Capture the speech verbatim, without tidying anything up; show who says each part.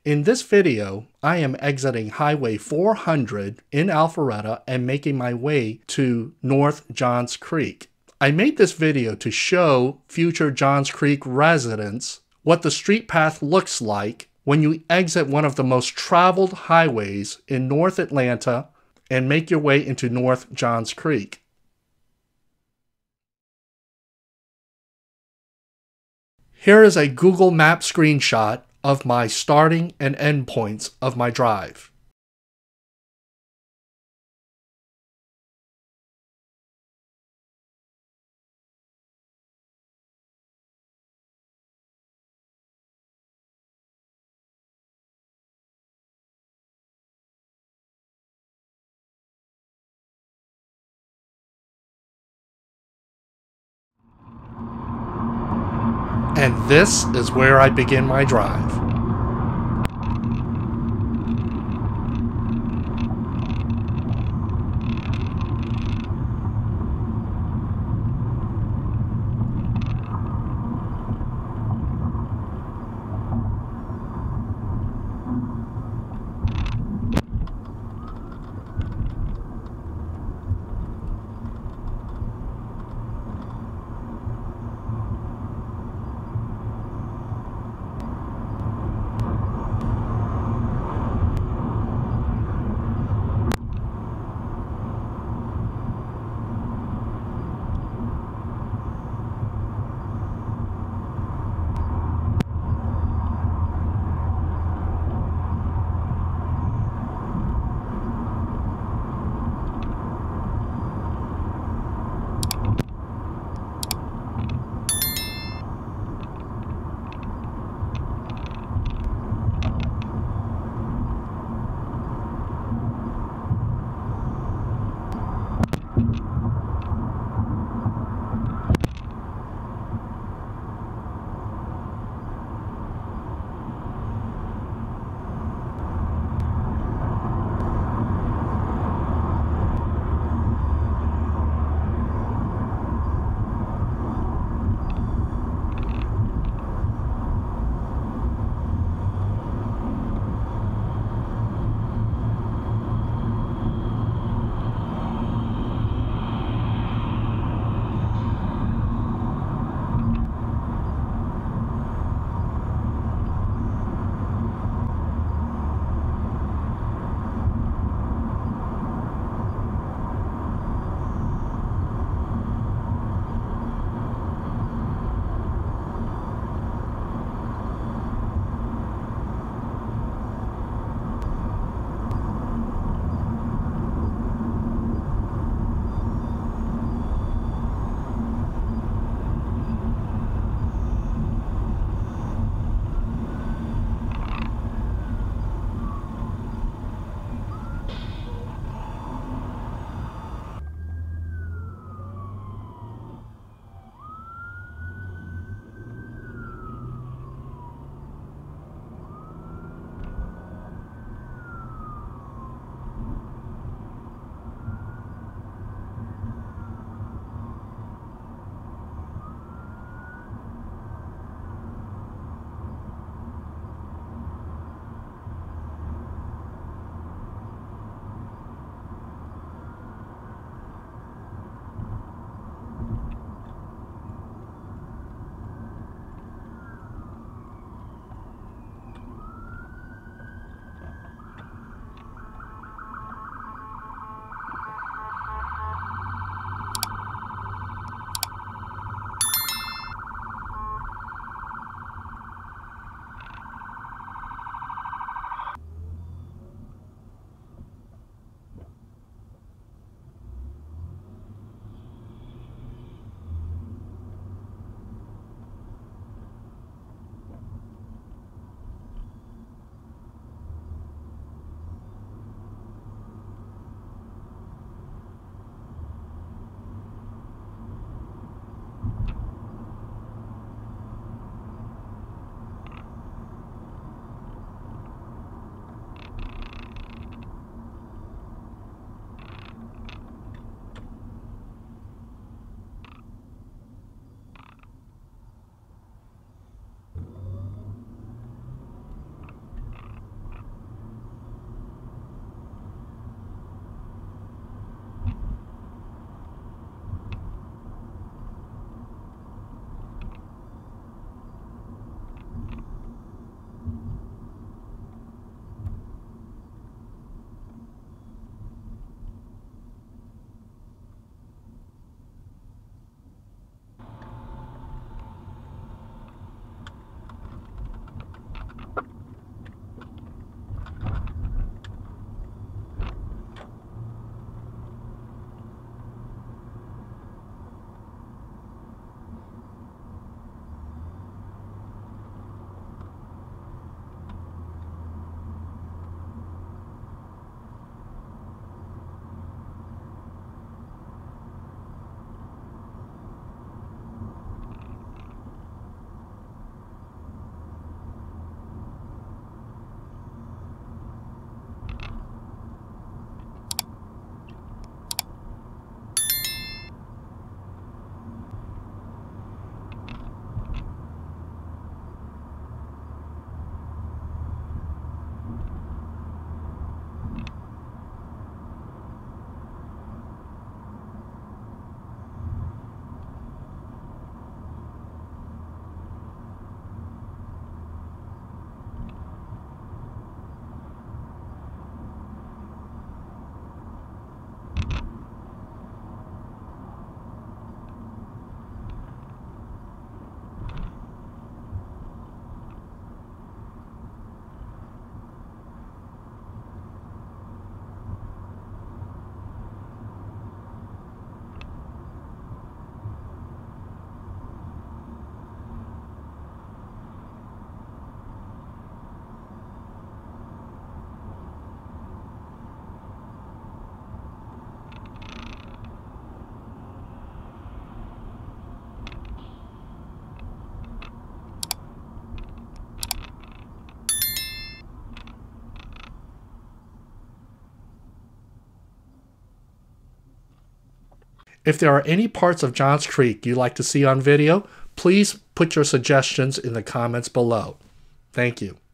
Speaker 1: In this video, I am exiting Highway four hundred in Alpharetta and making my way to North Johns Creek. I made this video to show future Johns Creek residents what the street path looks like when you exit one of the most traveled highways in North Atlanta and make your way into North Johns Creek. Here is a Google Map screenshot of my starting and end points of my drive. And this is where I begin my drive. If there are any parts of Johns Creek you'd like to see on video, please put your suggestions in the comments below. Thank you.